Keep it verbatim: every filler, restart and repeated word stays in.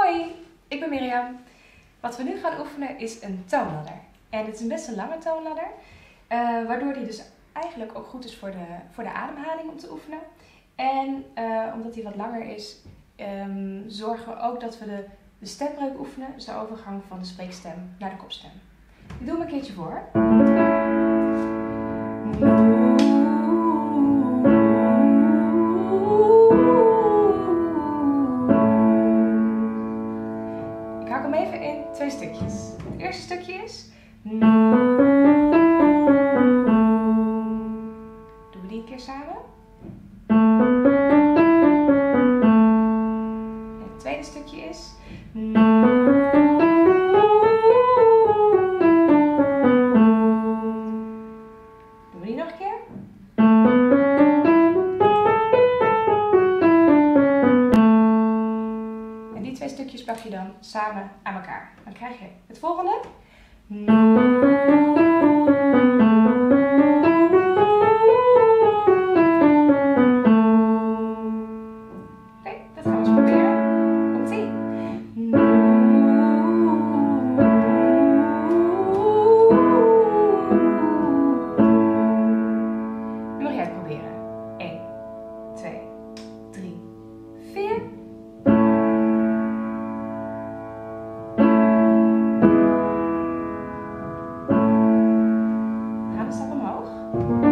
Hoi, ik ben Mirjam. Wat we nu gaan oefenen is een toonladder. En het is een best een lange toonladder, uh, waardoor die dus eigenlijk ook goed is voor de, voor de ademhaling om te oefenen. En uh, omdat die wat langer is, um, zorgen we ook dat we de, de stembreuk oefenen, dus de overgang van de spreekstem naar de kopstem. Ik doe hem een keertje voor. Ik hak hem even in twee stukjes. Het eerste stukje is. Doen we die een keer samen. En het tweede stukje is. Doen we die nog een keer. En die twee stukjes plak je dan samen aan elkaar. Dan krijg je het volgende. Oké, okay, dat gaan we eens proberen. Komt-ie. Nu mag jij het proberen. één, twee, drie, vier. Ga een stap omhoog.